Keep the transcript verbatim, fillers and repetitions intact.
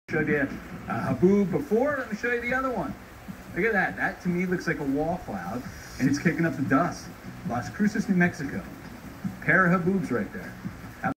Showed you uh, Haboob before. Let me show you the other one. Look at that. That to me looks like a wall cloud, and it's kicking up the dust. Las Cruces, New Mexico. Pair of Haboobs right there.